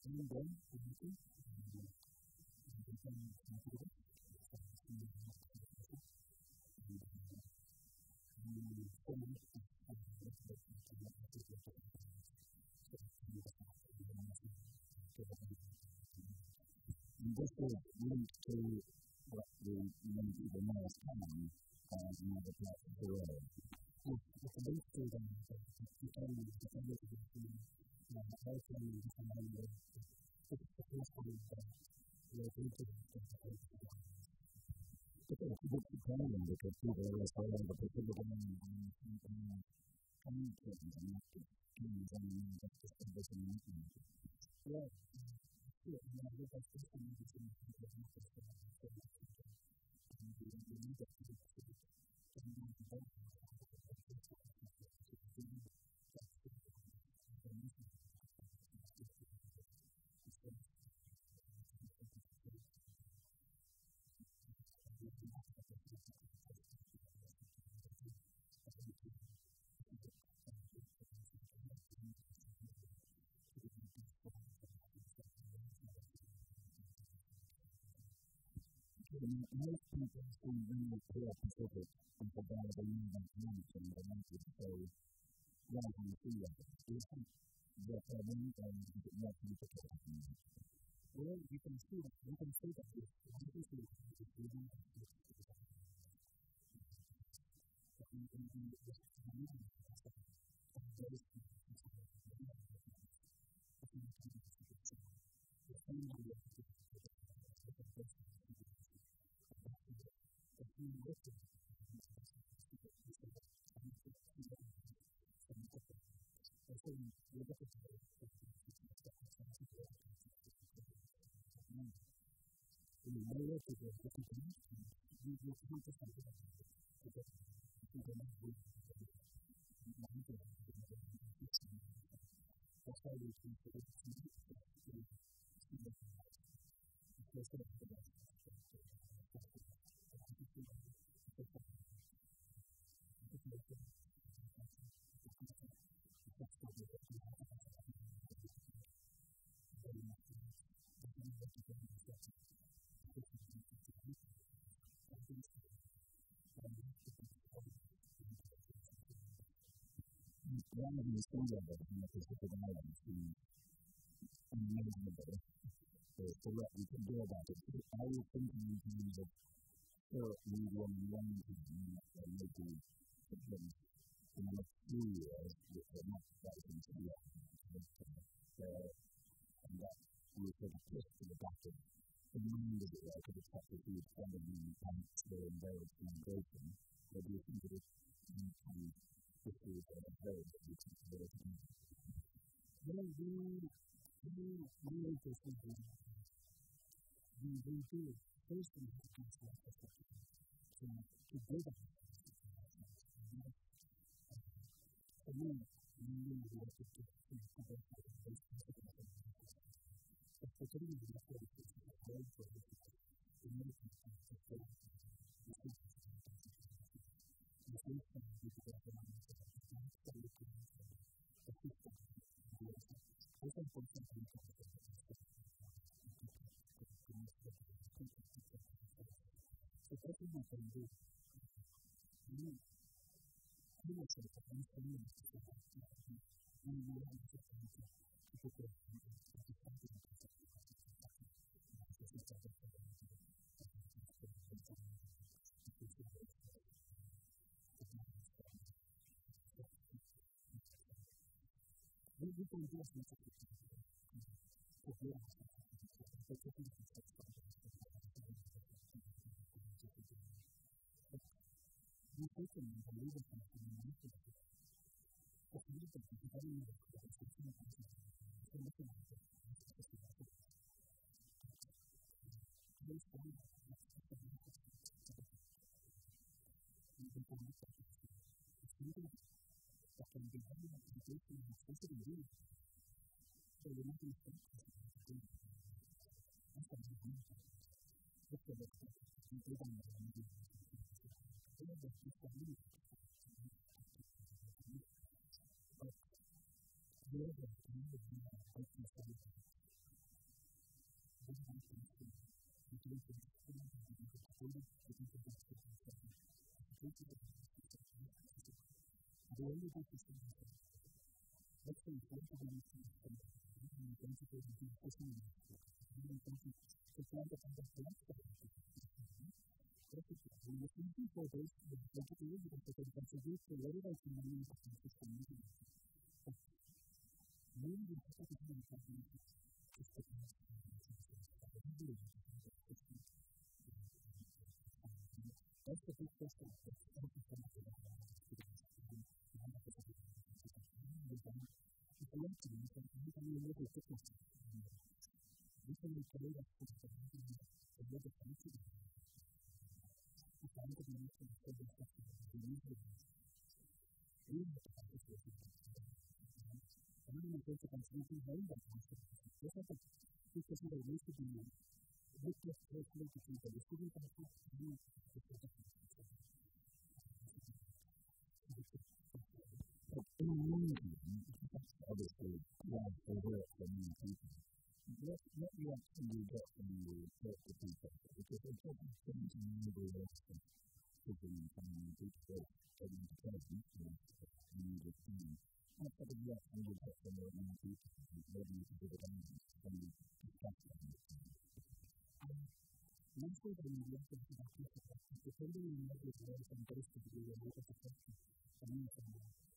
And this would lead to what many people know as common as another part of the road. If the least to them, the only defenders of the team, ultimately deciding that it's possible that they're going to it's surprising because people always say that the people going and coming to them and not to things and not just everything happening. Yeah. Yeah, and I think that's just an interesting thing to look at and you need that to be most people seem really clear specific and provide a new information they wanted to say right on the field. Do you think they're problem or is it more complicated than that? Well, you can see that. You can see that this one of the things that in the Pacific Islands in Melbourne for what we can do about it. I was thinking in terms of short, medium, and long term that may be things in the next few years that are not likely to be and that we sort of push to the back of the mind of it like a detective who is funding banks that are involved in migration, where do you think that it's kind of issues that are very difficult to do? Well, one interesting thing we do first in the country to build up for me, we really want to go through this but particularly the very first of the world for the American country the first time we did that one is the system I think for something so that's what we can do. We will say that I'm saying this is what we will have to people to we can do something we can believe in something and we can but we can be very the only thing is let's say, what are the things that you can do to do this in the school? You can do to find out the plans that you can do. When you're thinking for this, you can do it because you can contribute to whatever is in the new system. But maybe you have to do something just to do it. That's the big question. Obviously, yeah, over it for many people. What you actually get when you talk to people, because it's something to nobody else than people in family, people getting to tell people you need a team. Not that you actually get to know many people, maybe you can give it on when you discuss it on the team. Most of the media is about people, depending on what you're doing and based on the way of the person, and you can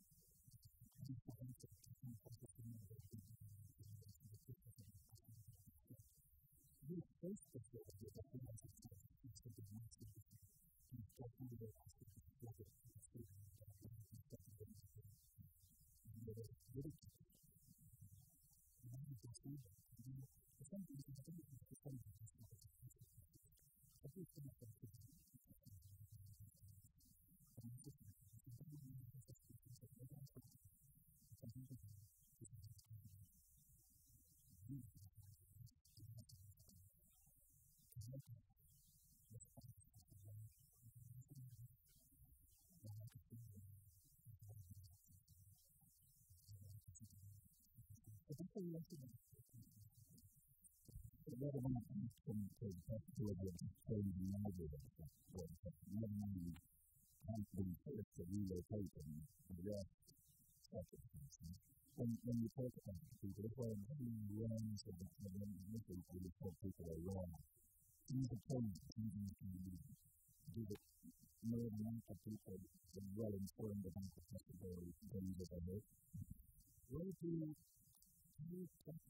Whether or not you can take that to a change in algorithm, never mind confidence first to relocate and the rest circumstances. When you talk about people, if I'm having runs of the initially you told people are wrong, things are changed, things can be do it more than half of people are well informed about the possible dangers of it. Where do you talk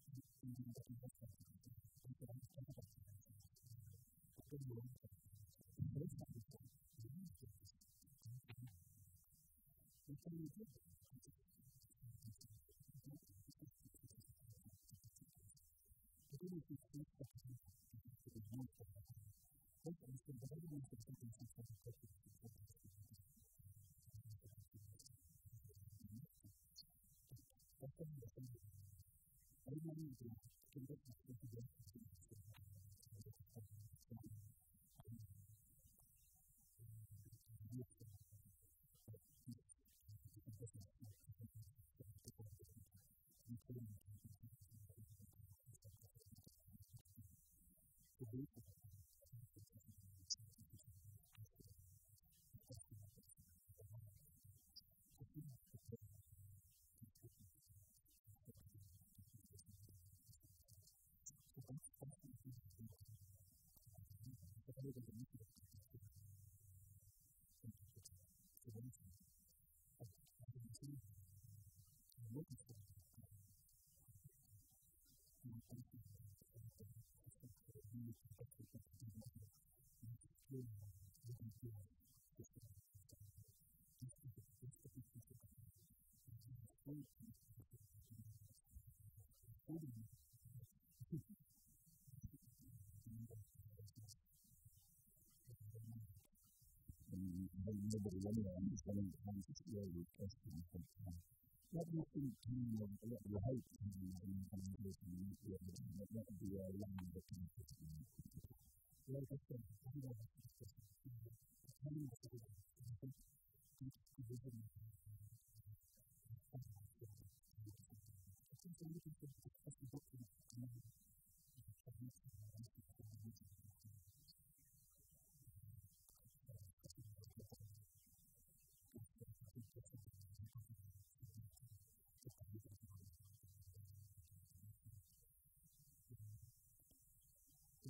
nobody anyway understanding how to scale your questions. What do you think what do you hope to do in implementation of nuclear energy? What would be a line that can be like I said,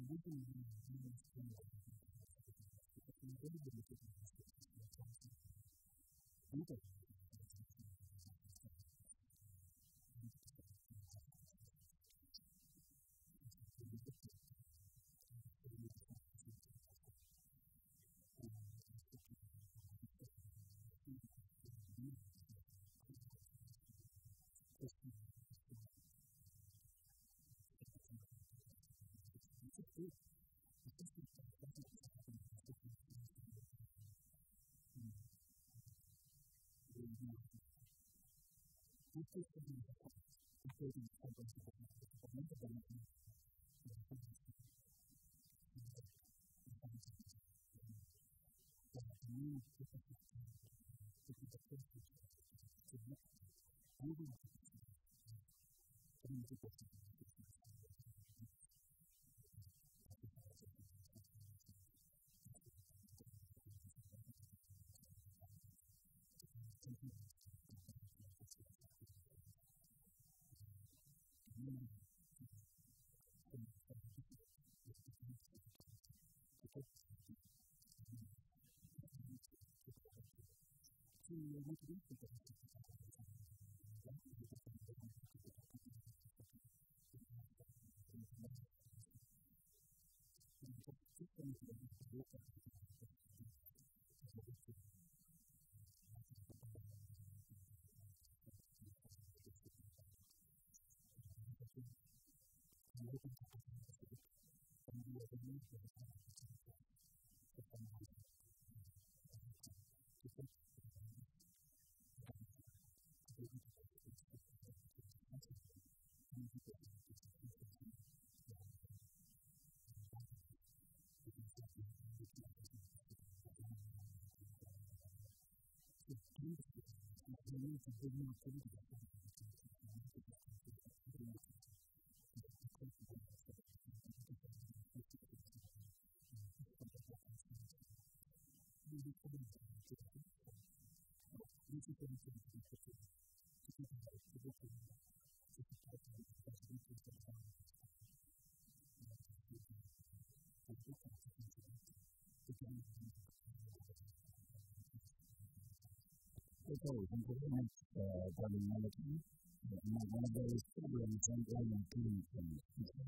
One of those programs I'm going to do things.